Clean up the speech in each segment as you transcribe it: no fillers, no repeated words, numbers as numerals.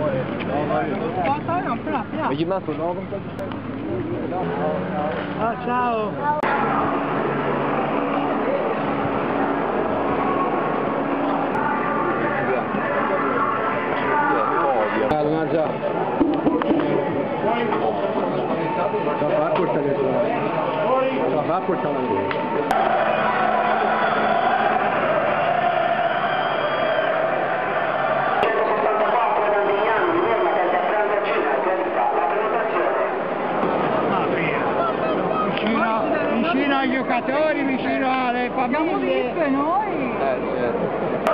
Ah, ciao! Già. Va a portare va a portare vicino ai giocatori, vicino alle famiglie. Abbiamo visto noi! Certo.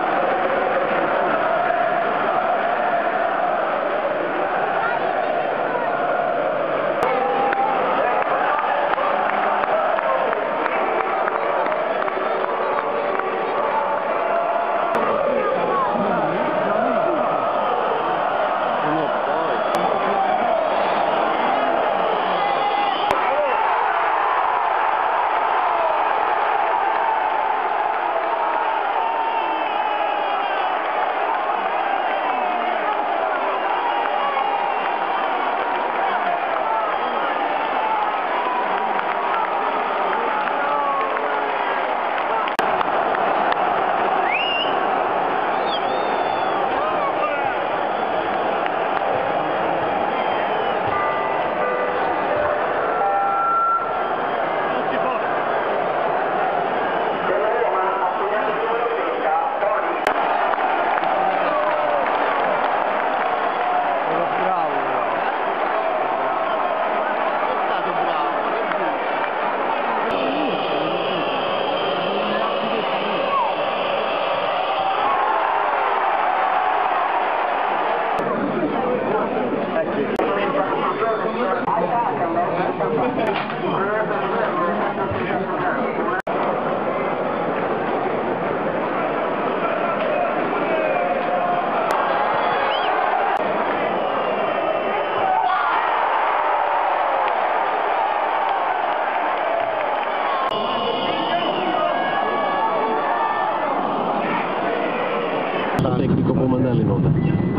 Il tecnico può mandare le note.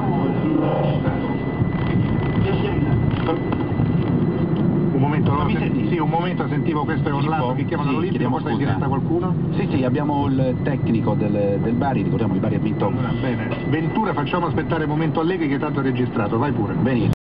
Un momento, no? Sì, un momento, sentivo questo è Orlando che chiamano l'Olimpico, porta in diretta qualcuno? Sì, abbiamo il tecnico del Bari, ricordiamo il Bari ha vinto. Bene, Ventura facciamo aspettare il momento Allegri che tanto è registrato, vai pure. Benissimo.